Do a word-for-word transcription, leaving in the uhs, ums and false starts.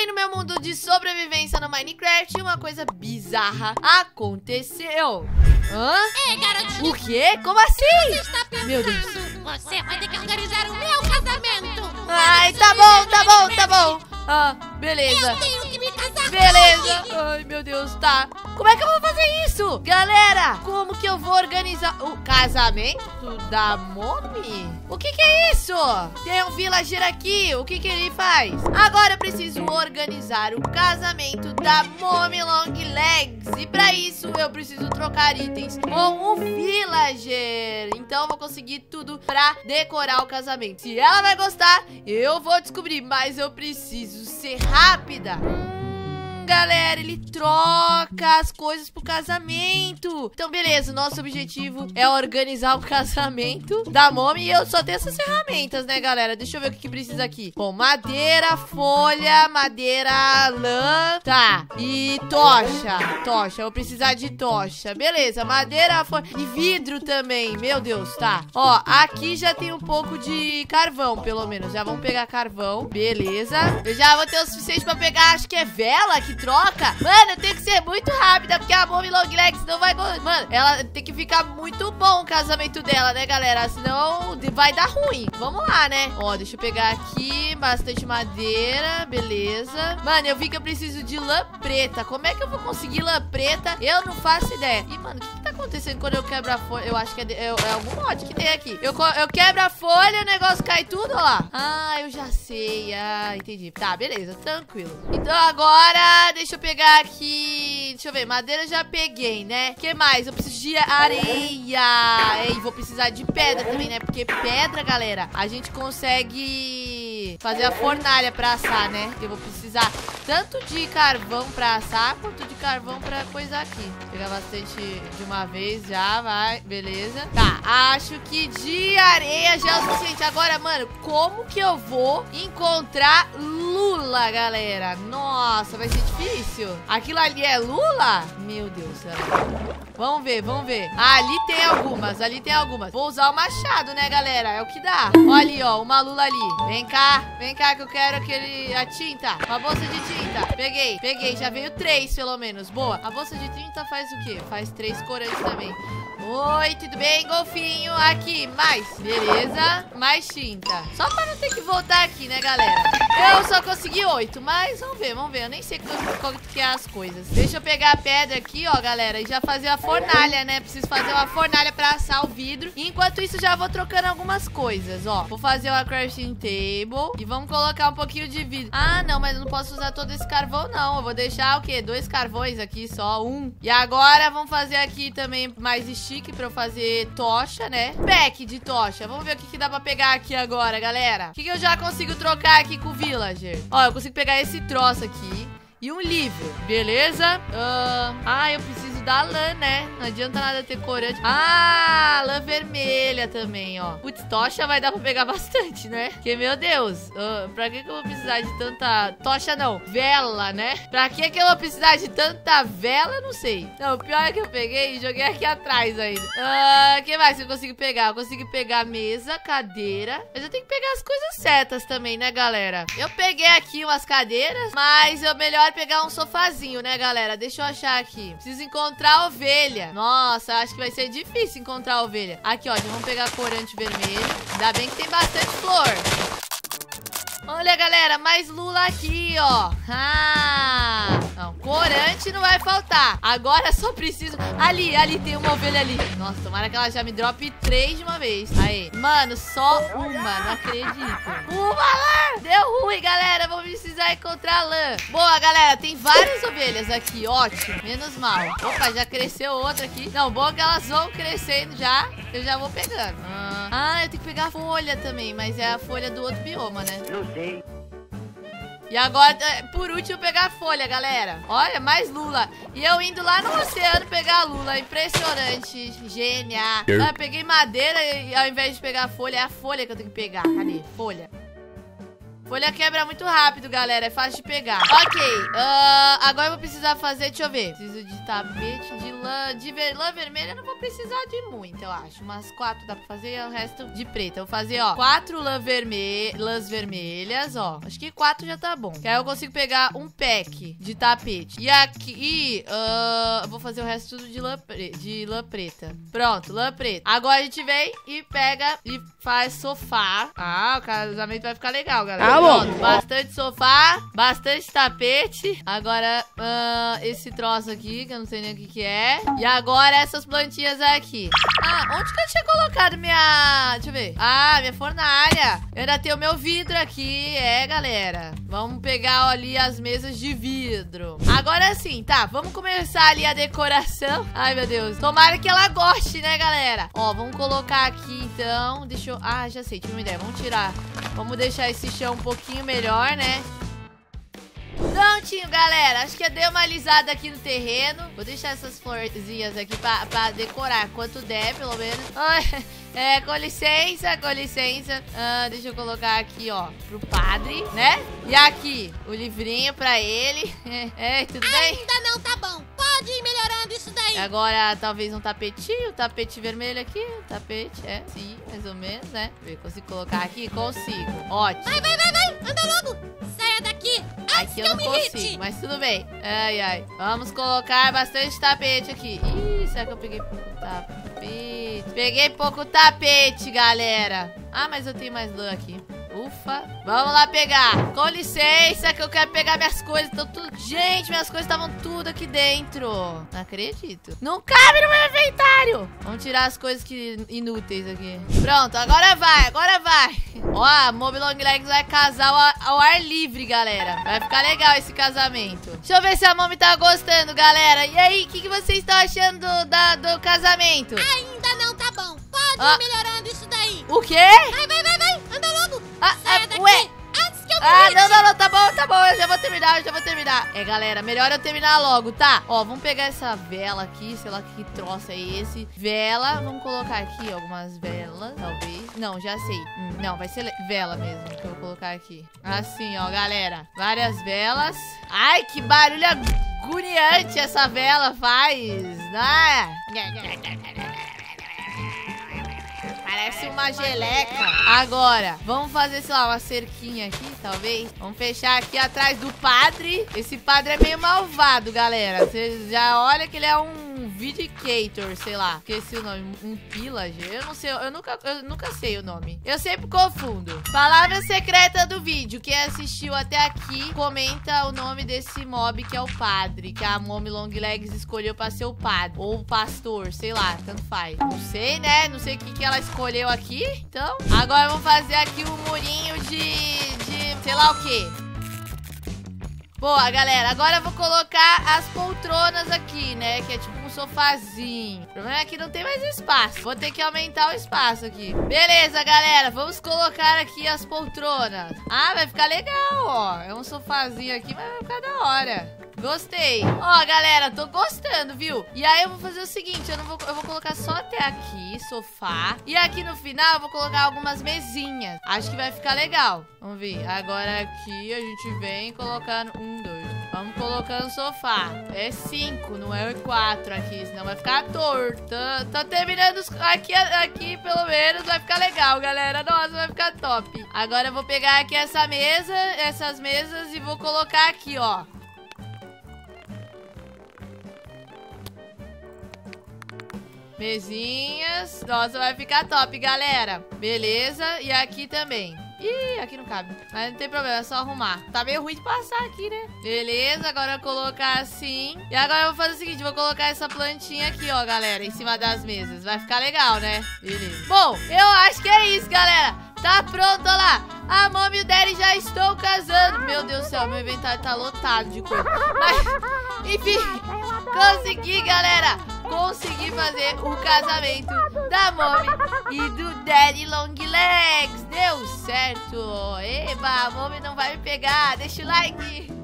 Entrei no meu mundo de sobrevivência no Minecraft e uma coisa bizarra aconteceu. Hã? Ei, garotinho. O quê? Como assim? Você está pensando? Meu Deus. Você vai ter que organizar o meu casamento. Ai, tá bom, tá bom, tá bom. Ah, beleza. Eu tenho que me casar. Beleza. Ai, meu Deus, tá. Como é que eu vou fazer isso? Galera, como que eu vou organizar o casamento da Mommy? O que que é isso? Tem um villager aqui. O que que ele faz? Agora eu preciso organizar o casamento da Mommy Long Legs. E pra isso eu preciso trocar itens com o villager. Então eu vou conseguir tudo pra decorar o casamento. Se ela vai gostar, eu vou descobrir. Mas eu preciso ser rápida. Galera, ele troca as coisas pro casamento. Então, beleza, nosso objetivo é organizar o casamento da Mommy. E eu só tenho essas ferramentas, né, galera? Deixa eu ver o que, que precisa aqui. Bom, madeira, folha, madeira, lã. Tá, e tocha. Tocha, eu vou precisar de tocha. Beleza, madeira, folha e vidro também. Meu Deus, tá. Ó, aqui já tem um pouco de carvão, pelo menos. Já vamos pegar carvão, beleza. Eu já vou ter o suficiente pra pegar, acho que é vela que troca. Mano, eu tenho que ser muito rápida, porque a Mommy Long Legs não vai... Mano, ela tem que ficar muito bom o casamento dela, né, galera? Senão vai dar ruim. Vamos lá, né? Ó, deixa eu pegar aqui bastante madeira, beleza. Mano, eu vi que eu preciso de lã preta. Como é que eu vou conseguir lã preta? Eu não faço ideia. Ih, mano, o que que tá acontecendo quando eu quebro a folha? Eu acho que é, de... é, é algum mod que tem aqui. Eu, eu quebro a folha, o negócio cai tudo, ó lá. Ah, eu já sei. Ah, entendi. Tá, beleza, tranquilo. Então agora... Deixa eu pegar aqui... Deixa eu ver, madeira já peguei, né? O que mais? Eu preciso de areia. E vou precisar de pedra também, né? Porque pedra, galera, a gente consegue fazer a fornalha pra assar, né? Eu vou precisar tanto de carvão pra assar, quanto de carvão pra coisar aqui. Vou pegar bastante de uma vez, já vai, beleza. Tá, acho que de areia já é o suficiente. Agora, mano, como que eu vou encontrar lula, galera? Nossa, vai ser difícil. Aquilo ali é lula? Meu Deus, galera. Vamos ver, vamos ver. Ah, ali tem algumas, ali tem algumas. Vou usar o machado, né, galera? É o que dá. Olha ali, ó, uma lula ali. Vem cá, vem cá que eu quero aquele... A tinta, uma bolsa de tinta. Peguei, peguei, já veio três, pelo menos. Boa. A bolsa de tinta faz o quê? Faz três corantes também. Oi, tudo bem, golfinho? Aqui, mais. Beleza, mais tinta. Só pra não ter que voltar aqui, né, galera? Eu só consegui oito, mas vamos ver, vamos ver. Eu nem sei qual que é as coisas. Deixa eu pegar a pedra aqui, ó, galera, e já fazer a fornalha, né? Preciso fazer uma fornalha pra assar o vidro. E enquanto isso, já vou trocando algumas coisas, ó. Vou fazer uma crafting table e vamos colocar um pouquinho de vidro. Ah, não, mas eu não posso usar todo esse carvão, não. Eu vou deixar o quê? Dois carvões aqui, só um. E agora, vamos fazer aqui também mais stick pra eu fazer tocha, né? Pack de tocha. Vamos ver o que, que dá pra pegar aqui agora, galera. O que, que eu já consigo trocar aqui com o villager? Ó, eu consigo pegar esse troço aqui e um livro, beleza? Uh, ah, eu preciso da lã, né? Não adianta nada ter corante. Ah, lã vermelha também, ó. Putz, tocha vai dar pra pegar bastante, né? Porque, meu Deus, uh, pra que que eu vou precisar de tanta... Tocha não, vela, né? Pra que que eu vou precisar de tanta vela? Não sei. Não, o pior é que eu peguei e joguei aqui atrás ainda. O uh, que mais que eu consigo pegar? Eu consigo pegar mesa, cadeira. Mas eu tenho que pegar as coisas certas também, né, galera? Eu peguei aqui umas cadeiras, mas é melhor pegar um sofazinho, né, galera? Deixa eu achar aqui. Preciso encontrar a ovelha. Nossa, acho que vai ser difícil encontrar a ovelha. Aqui, ó, já vamos pegar corante vermelho. Ainda bem que tem bastante flor. Olha, galera, mais lula aqui, ó. Ah, não, corante não vai faltar. Agora só preciso... Ali, ali, tem uma ovelha ali. Nossa, tomara que ela já me drope três de uma vez. Aí, mano, só uma, não acredito. Uma lã! Deu ruim, galera, vou precisar encontrar lã. Boa, galera, tem várias ovelhas aqui, ótimo. Menos mal. Opa, já cresceu outra aqui. Não, bom que elas vão crescendo já. Eu já vou pegando. Ah, ah eu tenho que pegar a folha também, mas é a folha do outro bioma, né? Não sei. E agora, por último, pegar a folha, galera. Olha, mais lula. E eu indo lá no oceano pegar a lula. Impressionante. Genial. Ah, eu peguei madeira e ao invés de pegar a folha, é a folha que eu tenho que pegar. Cadê? Folha. Folha quebra muito rápido, galera. É fácil de pegar. Ok. Uh, agora eu vou precisar fazer... Deixa eu ver. Preciso de tapete de lã. lã de ver, lã vermelha eu não vou precisar de muito, eu acho. Umas quatro dá pra fazer e o resto de preta. Eu vou fazer, ó, quatro lã vermelha, lãs vermelhas, ó. Acho que quatro já tá bom. Que aí eu consigo pegar um pack de tapete. E aqui, uh, eu vou fazer o resto tudo de lã, pre de lã preta. Pronto, lã preta. Agora a gente vem e pega e faz sofá. Ah, o casamento vai ficar legal, galera. Ah, bom. Pronto, bastante sofá, bastante tapete. Agora, uh, esse troço aqui, que eu não sei nem o que que é. E agora essas plantinhas aqui. Ah, onde que eu tinha colocado minha... Deixa eu ver. Ah, minha fornalha. Eu ainda tenho o meu vidro aqui. É, galera. Vamos pegar ali as mesas de vidro. Agora sim, tá. Vamos começar ali a decoração. Ai, meu Deus. Tomara que ela goste, né, galera? Ó, vamos colocar aqui, então. Deixa eu... Ah, já sei. Tive uma ideia. Vamos tirar. Vamos deixar esse chão um pouquinho melhor, né? Prontinho, galera. Acho que eu dei uma alisada aqui no terreno. Vou deixar essas florzinhas aqui pra, pra decorar quanto der, pelo menos. Ai, é, com licença, com licença. Ah, deixa eu colocar aqui, ó, pro padre, né? E aqui, o livrinho pra ele. É, tudo bem? Ainda não tá bom. Pode ir melhorando isso daí. Agora, talvez um tapetinho, tapete vermelho aqui. Tapete, é, sim, mais ou menos, né? Deixa eu ver, consigo colocar aqui? Consigo. Ótimo. Vai, vai, vai, vai. Anda logo. Saia daqui. Aqui eu não consigo, mas tudo bem. Ai, ai. Vamos colocar bastante tapete aqui. Ih, será que eu peguei pouco tapete? Peguei pouco tapete, galera. Ah, mas eu tenho mais lã aqui. Ufa. Vamos lá pegar. Com licença que eu quero pegar minhas coisas. Então, tudo... Gente, minhas coisas estavam tudo aqui dentro. Não acredito. Não cabe no meu inventário. Vamos tirar as coisas que... inúteis aqui. Pronto, agora vai, agora vai. Ó, a Mob Long Legs vai casar ao ar, ao ar livre, galera. Vai ficar legal esse casamento. Deixa eu ver se a Momi tá gostando, galera. E aí, o que, que vocês estão achando do, da, do casamento? Ainda não tá bom. Pode Ah. ir melhorando isso daí. O quê? Vai, vai, vai, vai. Anda logo. Ah, Saia ah, daqui. ué. Antes que eu me Ah, irrite. não, não, não, tá bom, tá bom, eu já vou terminar, eu já vou terminar. É, galera, melhor eu terminar logo, tá? Ó, vamos pegar essa vela aqui, sei lá que troço é esse. Vela, vamos colocar aqui algumas velas, talvez. Não, já sei. Hum, não, vai ser vela mesmo que eu vou colocar aqui. Assim, ó, galera, várias velas. Ai, que barulho agoniante essa vela faz, né? Parece uma geleca. Agora, vamos fazer, sei lá, uma cerquinha aqui, talvez. Vamos fechar aqui atrás do padre. Esse padre é meio malvado, galera. Você já olha que ele é um Vindicator, sei lá. Esqueci o nome. Um pillager. Eu não sei, eu nunca, eu nunca sei o nome. Eu sempre confundo. Palavra secreta do vídeo. Quem assistiu até aqui, comenta o nome desse mob que é o padre. Que a Momi Long Legs escolheu pra ser o padre. Ou o pastor, sei lá, tanto faz. Não sei, né? Não sei o que, que ela escolheu aqui. Então, agora vamos fazer aqui um murinho de, de sei lá o quê. Boa, galera. Agora eu vou colocar as poltronas aqui, né? Que é tipo um sofazinho. O problema é que não tem mais espaço. Vou ter que aumentar o espaço aqui. Beleza, galera. Vamos colocar aqui as poltronas. Ah, vai ficar legal, ó. É um sofazinho aqui, mas vai ficar da hora. Gostei. Ó, galera, tô gostando, viu? E aí eu vou fazer o seguinte, eu não vou, eu vou colocar só até aqui, sofá. E aqui no final eu vou colocar algumas mesinhas. Acho que vai ficar legal. Vamos ver. Agora aqui a gente vem colocando um, dois. Vamos colocando sofá. É cinco, não é quatro aqui, senão vai ficar torto. Tô, tô terminando os, aqui, aqui, pelo menos, vai ficar legal, galera. Nossa, vai ficar top. Agora eu vou pegar aqui essa mesa, essas mesas e vou colocar aqui, ó. Mesinhas. Nossa, vai ficar top, galera. Beleza. E aqui também. Ih, aqui não cabe. Mas não tem problema, é só arrumar. Tá meio ruim de passar aqui, né? Beleza, agora eu vou colocar assim. E agora eu vou fazer o seguinte, vou colocar essa plantinha aqui, ó, galera, em cima das mesas. Vai ficar legal, né? Beleza. Bom, eu acho que é isso, galera. Tá pronto, olha lá. A Momi e o Daddy já estão casando. Meu Deus do céu, meu inventário tá lotado de coisa. Mas, enfim, consegui, galera. Consegui fazer o casamento da Momi e do Daddy Long Legs. Deu certo. Eba, a Momi não vai me pegar. Deixa o like.